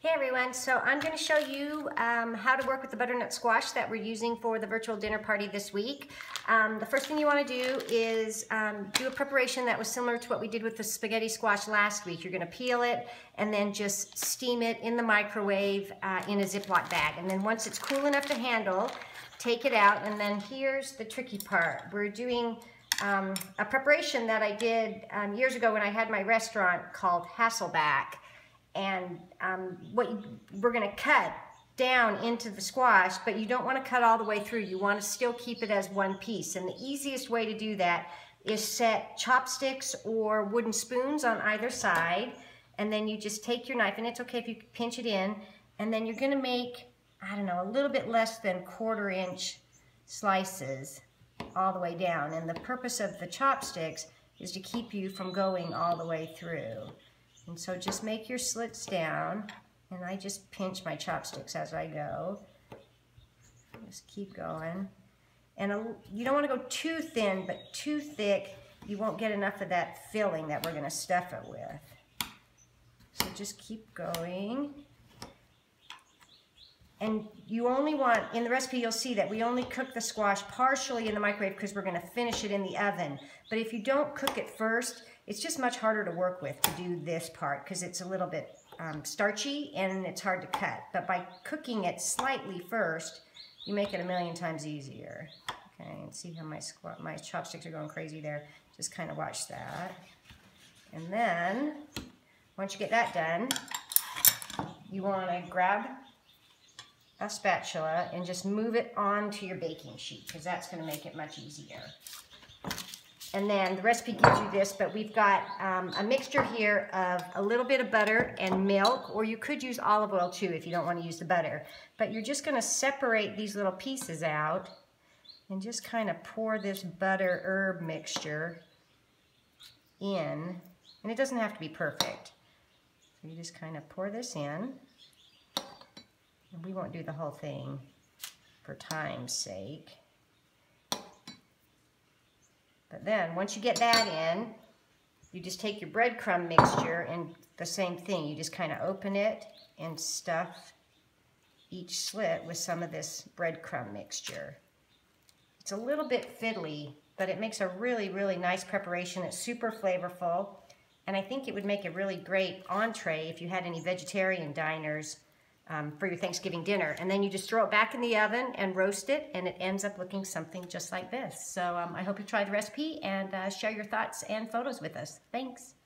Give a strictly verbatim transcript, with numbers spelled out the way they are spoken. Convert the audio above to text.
Hey everyone, so I'm going to show you um, how to work with the butternut squash that we're using for the virtual dinner party this week. Um, the first thing you want to do is um, do a preparation that was similar to what we did with the spaghetti squash last week. You're going to peel it and then just steam it in the microwave uh, in a Ziploc bag. And then once it's cool enough to handle, take it out. And then here's the tricky part. We're doing um, a preparation that I did um, years ago when I had my restaurant called Hasselback. And um, what you, we're going to cut down into the squash, but you don't want to cut all the way through. You want to still keep it as one piece. And the easiest way to do that is set chopsticks or wooden spoons on either side. And then you just take your knife, and it's okay if you pinch it in. And then you're going to make, I don't know, a little bit less than quarter inch slices all the way down. And the purpose of the chopsticks is to keep you from going all the way through. And so just make your slits down, and I just pinch my chopsticks as I go. Just keep going. And a, you don't want to go too thin, but too thick, you won't get enough of that filling that we're going to stuff it with. So just keep going. And you only want, in the recipe you'll see that we only cook the squash partially in the microwave because we're going to finish it in the oven. But if you don't cook it first, it's just much harder to work with to do this part because it's a little bit um, starchy and it's hard to cut. But by cooking it slightly first, you make it a million times easier. Okay, and see how my, my chopsticks are going crazy there. Just kind of watch that. And then, once you get that done, you want to grab a spatula and just move it onto your baking sheet because that's going to make it much easier. And then the recipe gives you this, but we've got um, a mixture here of a little bit of butter and milk, or you could use olive oil too if you don't want to use the butter. But you're just going to separate these little pieces out and just kind of pour this butter herb mixture in. And it doesn't have to be perfect. So you just kind of pour this in. And we won't do the whole thing for time's sake. But then, once you get that in, you just take your breadcrumb mixture and the same thing. You just kind of open it and stuff each slit with some of this breadcrumb mixture. It's a little bit fiddly, but it makes a really, really nice preparation. It's super flavorful, and I think it would make a really great entree if you had any vegetarian diners Um, for your Thanksgiving dinner. And then you just throw it back in the oven and roast it, and it ends up looking something just like this. So um, I hope you try the recipe and uh, share your thoughts and photos with us. Thanks.